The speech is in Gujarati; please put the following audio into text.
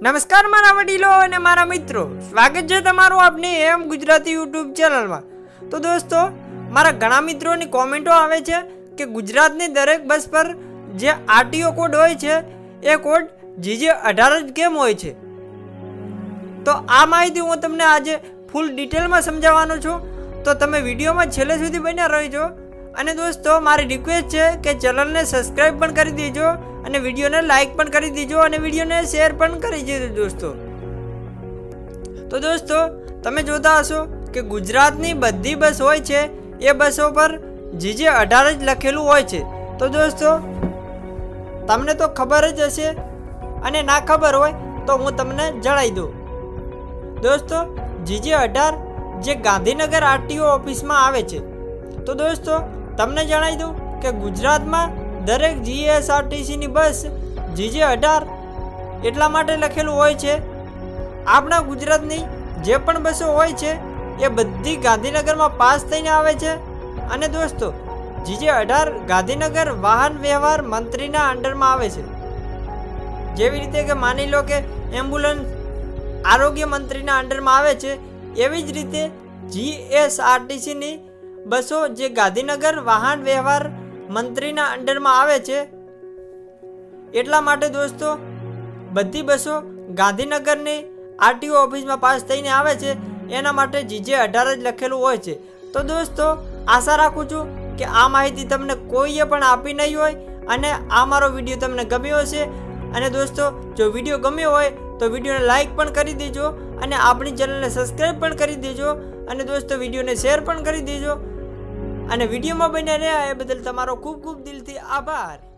નમસ્કાર મારા વડીલો અને મારા મિત્રો, સ્વાગત છે તમારું આપની એમ ગુજરાતી યુટ્યુબ ચેનલમાં। તો દોસ્તો, મારા ઘણા મિત્રોની કોમેન્ટો આવે છે કે ગુજરાતની દરેક બસ પર જે આરટીઓ કોડ હોય છે એ કોડ GJ18 જ કેમ હોય છે। તો આ માહિતી હું તમને આજે ફૂલ ડિટેલમાં સમજાવવાનો છું, તો તમે વિડીયોમાં છેલ્લે સુધી બન્યા રહેજો। અને દોસ્તો, મારી રિક્વેસ્ટ છે કે ચેનલને સબસ્ક્રાઈબ પણ કરી દેજો અને વિડીયોને લાઈક પણ કરી દેજો અને વિડીયોને શેર પણ કરી દેજો દોસ્તો। તો દોસ્તો, તમે જોતા હશો કે ગુજરાતની બધી બસ હોય છે એ બસો પર GJ18 જ લખેલું હોય છે। તો દોસ્તો, તમને તો ખબર જ હશે અને ના ખબર હોય તો હું તમને જણાવી દઉં। દોસ્તો, GJ18 જે ગાંધીનગર આરટીઓ ઓફિસમાં આવે છે। તો દોસ્તો, તમને જણાવી દઉં કે ગુજરાતમાં દરેક GSRTCની બસ GJ18 એટલા માટે લખેલું હોય છે, આપણા ગુજરાતની જે પણ બસો હોય છે એ બધી ગાંધીનગરમાં પાસ થઈને આવે છે। અને દોસ્તો, GJ18 ગાંધીનગર વાહન વ્યવહાર મંત્રીના અંડરમાં આવે છે। જેવી રીતે કે માની લો કે એમ્બ્યુલન્સ આરોગ્ય મંત્રીના અંડરમાં આવે છે, એવી જ રીતે GSRTCની બસો જે ગાંધીનગર વાહન વ્યવહાર મંત્રીના અંડરમાં આવે છે। એટલા માટે દોસ્તો, બધી બસો ગાંધીનગરની આરટીઓ ઓફિસમાં પાસ થઈને આવે છે, એના માટે GJ18 જ લખેલું હોય છે। તો દોસ્તો, આશા રાખું છું કે આ માહિતી તમને કોઈએ પણ આપી નહીં હોય અને આ મારો વિડીયો તમને ગમ્યો હશે। અને દોસ્તો, જો વિડીયો ગમ્યો હોય તો વિડીયોને લાઈક પણ કરી દેજો અને આપણી ચેનલને સબસ્ક્રાઈબ પણ કરી દેજો અને દોસ્તો વિડીયોને શેર પણ કરી દેજો। અને વિડીયોમાં બન્યા રહ્યા એ બદલ તમારો ખૂબ ખૂબ દિલથી આભાર।